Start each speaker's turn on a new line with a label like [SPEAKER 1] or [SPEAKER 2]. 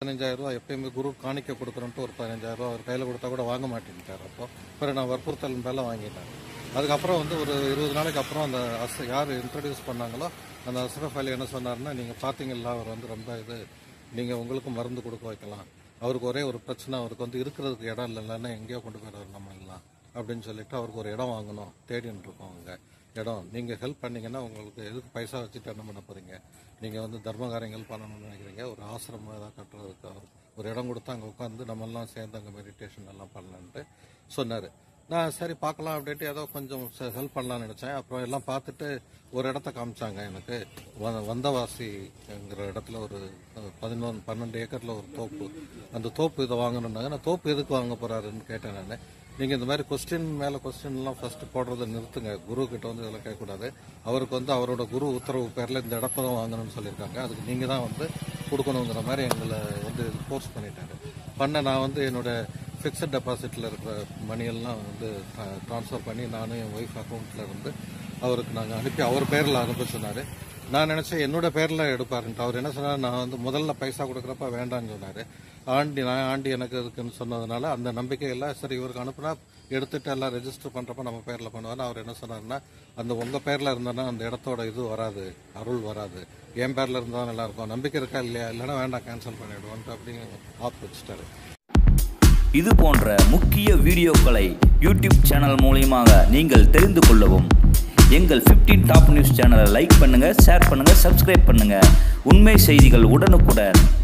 [SPEAKER 1] 15,000 எப்பயுமே குரு காணிக்க கொடுக்குறோன்ட்டு ஒரு 15,000 அவர் கையில் கொடுத்தா கூட வாங்க மாட்டேன்ட்டார். அப்போ அப்புறம் நான் வற்புறுத்தல் மேலே வாங்கிட்டேன். அதுக்கப்புறம் வந்து ஒரு 20 நாளைக்கு அப்புறம் அந்த யார் இன்ட்ரடியூஸ் பண்ணாங்களோ அந்த அஸ்ரஃப் அலி என்ன சொன்னார்னா, நீங்கள் பார்த்தீங்களா அவர் வந்து ரொம்ப நீங்கள் உங்களுக்கு மருந்து கொடுக்க வைக்கலாம், அவருக்கு ஒரே ஒரு பிரச்சனை, அவருக்கு வந்து இருக்கிறதுக்கு இடம் இல்லைன்னா எங்கேயோ கொண்டு போயிடுவார் நம்ம எல்லாம் அப்படின்னு சொல்லிட்டு அவருக்கு ஒரு இடம் வாங்கணும் தேடின்னு இருக்கோம். அங்கே இடம் நீங்கள் ஹெல்ப் பண்ணிங்கன்னா உங்களுக்கு எதுக்கு பைசா வச்சுட்டு என்ன பண்ண போகிறீங்க, நீங்கள் வந்து தர்ம காரியங்கள் பண்ணணும்னு நினைக்கிறீங்க, ஒரு ஆசிரமம் ஏதாவது கட்டுறதுக்கு அவர் ஒரு இடம் கொடுத்து அங்கே உட்காந்து நம்மெல்லாம் சேர்ந்து அங்கே மெடிடேஷன் எல்லாம் பண்ணலான்ட்டு சொன்னார். நான் சரி பார்க்கலாம் அப்படின்ட்டு ஏதோ கொஞ்சம் ஹெல்ப் பண்ணலான்னு நினச்சேன். அப்புறம் எல்லாம் பார்த்துட்டு ஒரு இடத்த காமிச்சாங்க எனக்கு. வந்தவாசிங்கிற இடத்துல ஒரு 12 ஏக்கரில் ஒரு தோப்பு. அந்த தோப்பு இதை வாங்கணுன்னாங்க. நான் தோப்பு எதுக்கு வாங்க போகிறாருன்னு கேட்டேன். நான் நீங்கள் இந்த மாதிரி கொஸ்டின் மேலே கொஸ்டின்லாம் ஃபஸ்ட்டு போடுறதை நிறுத்துங்க, குரு கிட்ட வந்து இதெல்லாம் கேட்கக்கூடாது, அவருக்கு வந்து அவரோட குரு உத்தரவு பேரில் இந்த இடத்த தான் வாங்கணும்னு சொல்லியிருக்காங்க, அதுக்கு நீங்கள் தான் வந்து கொடுக்கணுங்கிற மாதிரி எங்களை வந்து ஃபோர்ஸ் பண்ணிட்டாரு. நான் வந்து என்னோட ஃபிக்ஸட் டெபாசிட்டில் இருக்கிற மணியெல்லாம் வந்து ட்ரான்ஸ்ஃபர் பண்ணி நானும் என் ஒய்ஃப் அக்கௌண்ட்டில் இருந்து அவருக்கு நாங்கள் அனுப்பி அவர் பேரில் அனுப்ப சொன்னார். நான் நினச்சேன் என்னோட பேரில் எடுப்பாருன்ட்டு. அவர் என்ன சொன்னார், நான் வந்து முதல்ல பைசா கொடுக்குறப்ப வேண்டான்னு சொன்னார். ஆண்டி எனக்கு இருக்குன்னு சொன்னதுனால அந்த நம்பிக்கையில் சரி இவருக்கு அனுப்புனா எடுத்துட்டு எல்லாம் ரெஜிஸ்டர் பண்ணுறப்ப நம்ம பேரில் பண்ணுவார்னு அவர் என்ன சொன்னார்னா, அந்த உங்கள் பேரில் இருந்தோன்னா அந்த இடத்தோட இது வராது, அருள் வராது, என் பேரில் இருந்தால் நல்லாயிருக்கும், நம்பிக்கை இருக்கா இல்லையா, இல்லைன்னா வேண்டாம் கேன்சல் பண்ணிவிடுவோன்ட்டு அப்படின்னு ஆப் வச்சுட்டாரு.
[SPEAKER 2] இது போன்ற முக்கிய வீடியோக்களை யூடியூப் சேனல் மூலமாக நீங்கள் தெரிந்து கொள்ளவும் எங்கள் 15 டாப் நியூஸ் சேனலை லைக் பண்ணுங்கள், ஷேர் பண்ணுங்கள், சப்ஸ்கிரைப் பண்ணுங்கள். உண்மை செய்திகள் உடனுக்குடன்